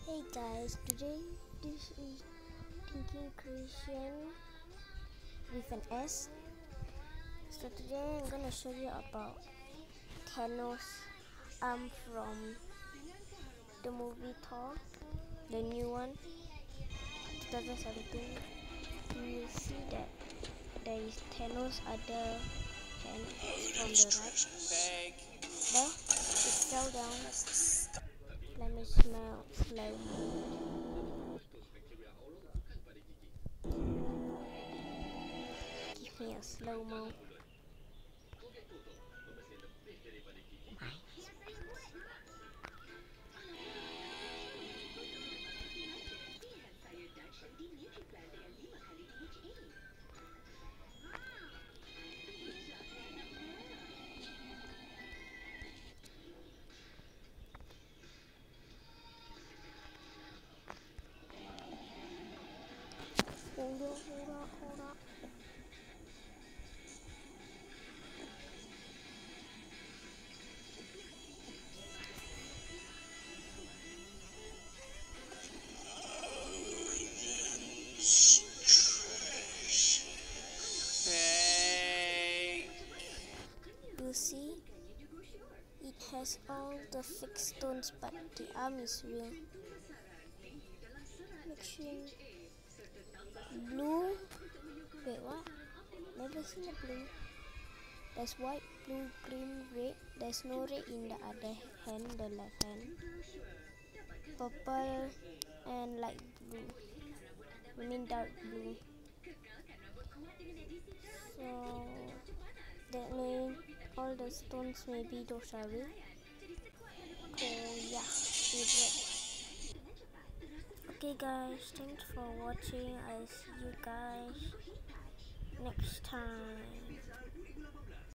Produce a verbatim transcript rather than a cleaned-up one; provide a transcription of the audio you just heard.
Hey guys, today this is Thinking Creation with an S. So today I'm gonna show you about Thanos arm from the movie Thor, the new one, twenty seventeen. You will see that there is Thanos other hand from the right. There, it fell down. Let me smell slow mo. Give me a slow mo. Hold up, hold up, hold up. You see, it has all the fixed stones, but the arm is real. Mixing blue. Wait, what? Never seen a blue. There's white, blue, green, red. There's no red in the other hand, the left hand. Purple and light blue. I mean dark blue. So that means all the stones maybe those are real. So yeah, it works. Okay guys, thanks for watching. I'll see you guys next time.